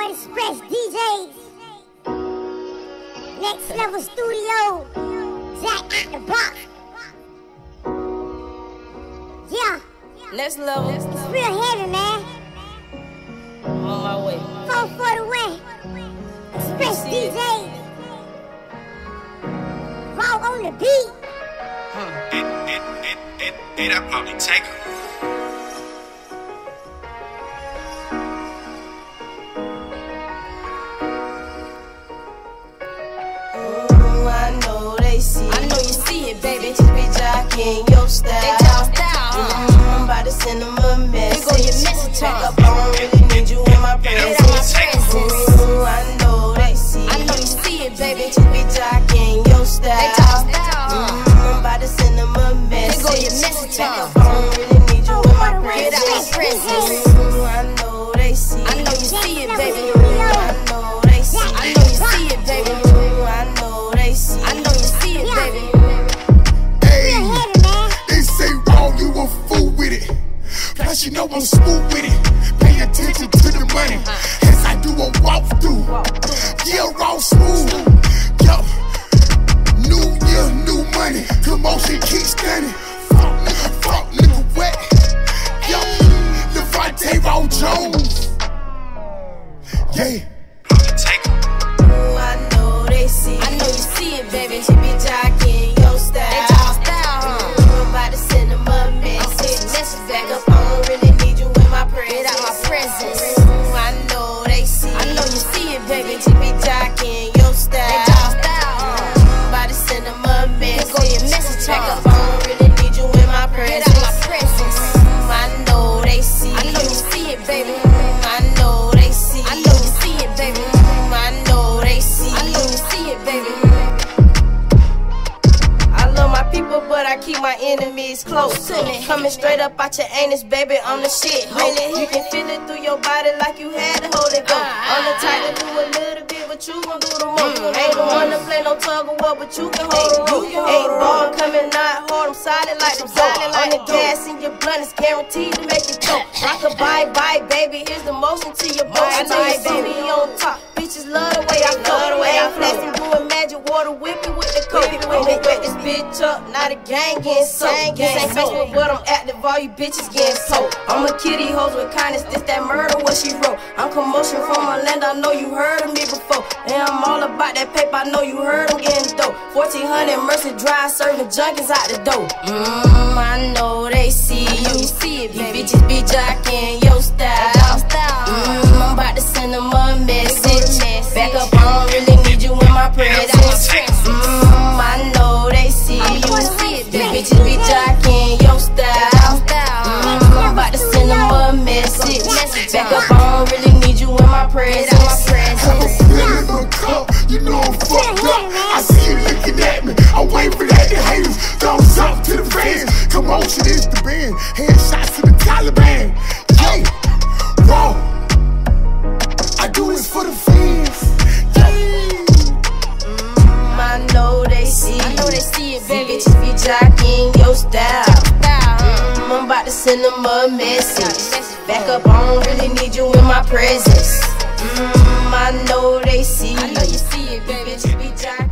Express DJs, Next Level Studio, Jack at the box. Yeah, Next Level. it's real heavy, man. I'm on my way. 4 for the win. Express DJs, raw on the beat. Hey, that probably take her. I know they see it. I know you see it, baby. Bitches be jocking your style. They talk style, I'm about to send them a message. Here go your message. Back up, I don't really need you in my presence. I know they see it. I know you see it, baby. Bitches be jocking your style. They talk style, I'm about to send them a message. Here go your message. Back up, I don't really need you in my presence. I know they see it. I know you see it, baby. I know they see it. I know you see it, baby. I know they see it. I know you see it, baby. Hey, they say wrong, you a fool with it. Plus you know I'm smooth with it. Pay attention to the money as I do a walkthrough. Yeah, raw smooth. Yo, new year, new money. Commotion keeps standing. Fuck nigga wet. Yo, Levante Raw Jones. Yeah. I know they see it. I know you see it, baby. She be jocking your style. They talk style, I'm about to send them a message. Back up, I don't really need you in my presence. Get out my presence. I know they see it. I know you see it, baby. She be jocking your style. They talk style, I'm about to send them a message. Here go your message. Back up, I don't really need you in my presence. Get out my presence. I know they see it. I know you see it, baby. I know they see it. I know you see it, baby. I know they see it. I know you see it, baby. I love my people, but I keep my enemies close to me. Coming straight up out your anus, baby, I'm the shit. Really? You can feel it through your body like you had to hold it go. I'm the type to do a little bit, but you gon' do the most. Ain't the one to play no tug of war, but you can hold the rope. Ain't ball coming out hard, I'm solid like I'm solid. On the gas in your blunt is guaranteed to make it go. Like a bye, baby, here's the motion to your bones. I know you see me on top. Bitches love the way I flow. I'm flashing, doing magic water, whipping with the coke. I'ma wet this bitch up, now the gang getting soaked. This ain't Facebook, but I'm active, all you bitches getting poked. I'ma kill these hoes with kindness, this that murder what she wrote. I'm commotion from my land, I know you heard of me before. And I'm all about that paper, I know you heard I'm getting dope. 1400 Mercy Drive, serving junkies out the door. I know they see you. You see it, baby. These bitches be jocking your style. I'm about to send them a message. Back up, I don't really need you in my presence. I know they see you. These bitches be jocking your style. I'm about to send them a message. Back up, I don't really need you in my presence. Have a feeling in my cup, you know I'm fucked up. I see you looking at me, I wait for that, the haters. Thumbs up to the fans, commotion is the band. Headshots to the Taliban. Yeah, raw, I do it for the fans. I know they see it. I know they see it, baby. Bitches be jocking your style. I'm about to send them a message. Back up, I don't really need you in my presence. I know they see it. I know you see it, baby. Bitches be jocking.